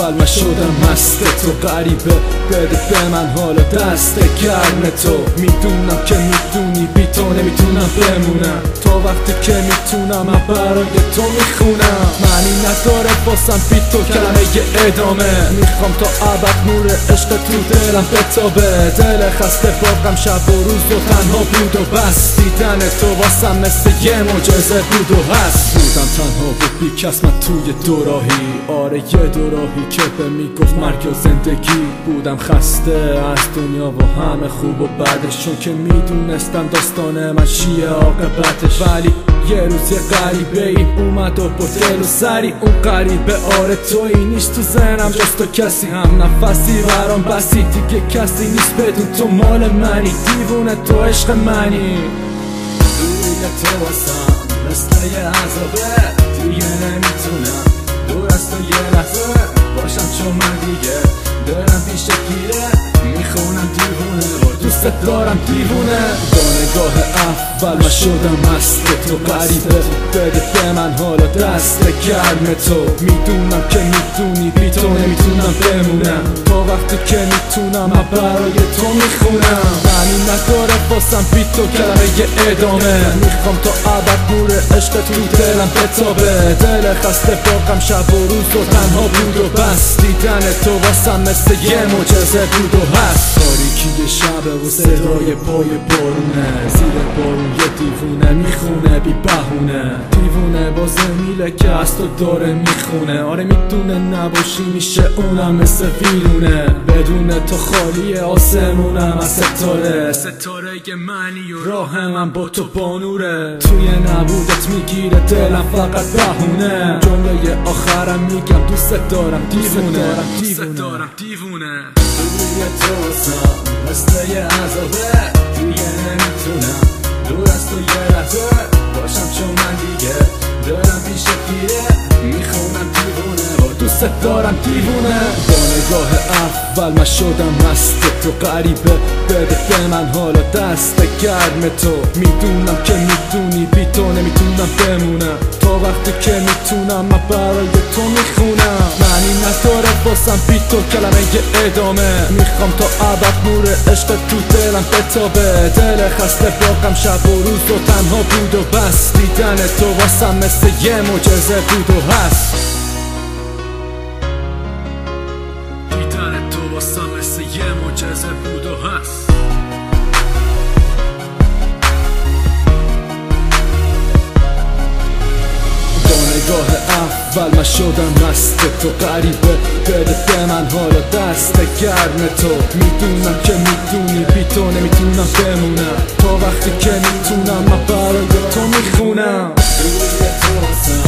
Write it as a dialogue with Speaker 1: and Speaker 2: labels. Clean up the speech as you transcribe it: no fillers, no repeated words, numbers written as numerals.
Speaker 1: اول من شدم مست تو، غریبه بده به من حالا دست گرم تو. میدونم که میدونی بی تو نمیتونم بمونم، تا وقتی که میتونم من برای تو میخونم. معنی نداره باسم بی تو کلمه ادامه، میخوام تا ابد نور عشق تو دلم بتابه. دل خسته باغم شب و روز و تنها بود و بس، دیدن تو واسم مثل یه معجزه بود و هست. بودم تنها و بی کس من توی دوراهی، آره یه دوراهی که به میگفت مرگ و زندگی. بودم خسته از دنیا و همه خوب و بدش، چون که میدونستم داستان من چیه عاقبتش. ولی یه روز یه غریبه ای اومد و با دل و سری، اون غریبه آره تویی نیست تو ذهنم جز تو کسی، هم نفسی برام بسی، دیگه کسی نیست بدون تو مال منی. دیوونه تو عشق منی، دوری تو واسم مثل یه عذابه، دیگه نمیتونم دور از تو یه لحظه باشم، چون من دیگه دلم پیش گیره. میخونم دیوونه و دوست دارم دیوونه. با نگاه اول من شدم مست تو، غریبه بده به من حالا دست گرم تو. میدونم که میدونی بی تو نمیتونم بمونم، تا وقتی که میتونم من برای تو میخونم. معنی نداره باسم بی تو کلمه ادامه، میخوام تا ابد نور عشق تو دلم بتابه. دل خسته باغم شب و روز و تنها بود و بس، دیدن تو واسم مثل یه معجزه بود و هست. تاریکی شبه و صدای پای بارونه، زیر بارون یه دیوونه میخونه بی بهونه. دیوونه بازه میله که از تو داره میخونه، آره میدونه نباشی میشه اونم مثل ویرونه. بدون تو خالی آسمونم از ستاره، ستاره منی و راه من با تو بانوره. توی نبودت میگیره دلم فقط بهونه، جمله آخرم میگم دوست دارم دیوونه. دوست دارم دیوونه. دوری تو واسم مثل یه عذابه، دیگه نمیتونم دور از تو یه لحظه باشم، چون من دیگه دلم پیش گیره. میخونم دیوونه و دوست دارم دیوونه. با نگاه اول من شدم مست تو، غریبه بده به من حالا دست گرم تو. میدونم که میدونی بی تو نمیتونم بمونم، تا وقتی که میتونم من برای تو میخونم. معنی نداره باسم بی تو کلمه ادامه، میخوام تا ابد نور عشق تو دلم بتابه. دل خسته باغم شب و روز و تنها بود و بس، دیدن تو واسم مثل یه معجزه بود و هست. دیدن تو واسم مثل یه معجزه بود و هست. نگاه اول من شدم مست تو، غریبه بده به من حالا دست گرم تو. میدونم که میدونی بی تو نمیتونم بمونم، تا وقتی که میتونم من برای تو میخونم. دوری تو